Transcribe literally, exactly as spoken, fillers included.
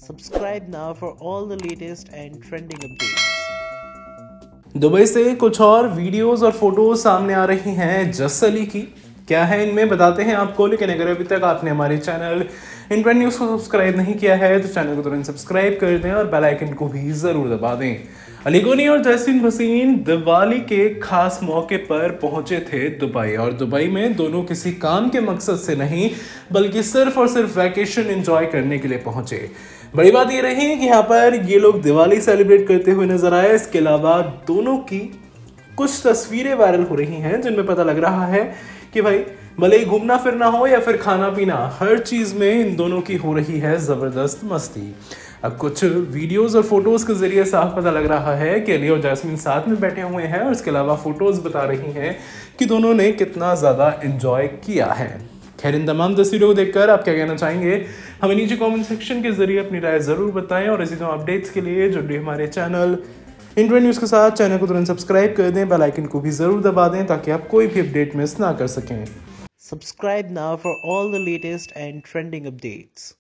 Subscribe now for all the latest and trending updates. Dubai से कुछ और videos और फोटोज सामने आ रही हैं जस अली की। क्या है इनमें बताते हैं आपको, लेकिन अगर अभी तक आपने हमारे चैनल इंडियन न्यूज़ को सब्सक्राइब नहीं किया है तो चैनल को तुरंत सब्सक्राइब कर दें और बेल आइकन को भी ज़रूर दबा दें। अली गोनी और जैस्मीन भसीन दिवाली के खास मौके पर पहुंचे थे दुबई, और दुबई में दोनों किसी काम के मकसद से नहीं बल्कि सिर्फ और सिर्फ वैकेशन एंजॉय करने के लिए पहुंचे। बड़ी बात ये रही कि यहाँ पर ये लोग दिवाली सेलिब्रेट करते हुए नजर आए। इसके अलावा दोनों की कुछ तस्वीरें वायरल हो रही हैं जिनमें पता लग रहा है कि भाई भले ही घूमना फिरना हो या फिर खाना पीना, हर चीज में इन दोनों की हो रही है जबरदस्त मस्ती। अब कुछ वीडियोस और फोटोज के जरिए साफ पता लग रहा है कि अली और जैस्मीन साथ में बैठे हुए हैं, और इसके अलावा फोटोज बता रही हैं कि दोनों ने कितना ज्यादा एंजॉय किया है। खैर, इन तमाम तस्वीरों को देखकर आप क्या कहना चाहेंगे, हमें नीचे कमेंट सेक्शन के जरिए अपनी राय जरूर बताएं। और इसी तरह अपडेट्स के लिए जुड़िए हमारे चैनल इंडियन न्यूज़ के साथ। चैनल को तुरंत सब्सक्राइब कर दें, बेल आइकन को भी जरूर दबा दें ताकि आप कोई भी अपडेट मिस ना कर सकें। Subscribe now for all the latest and trending updates.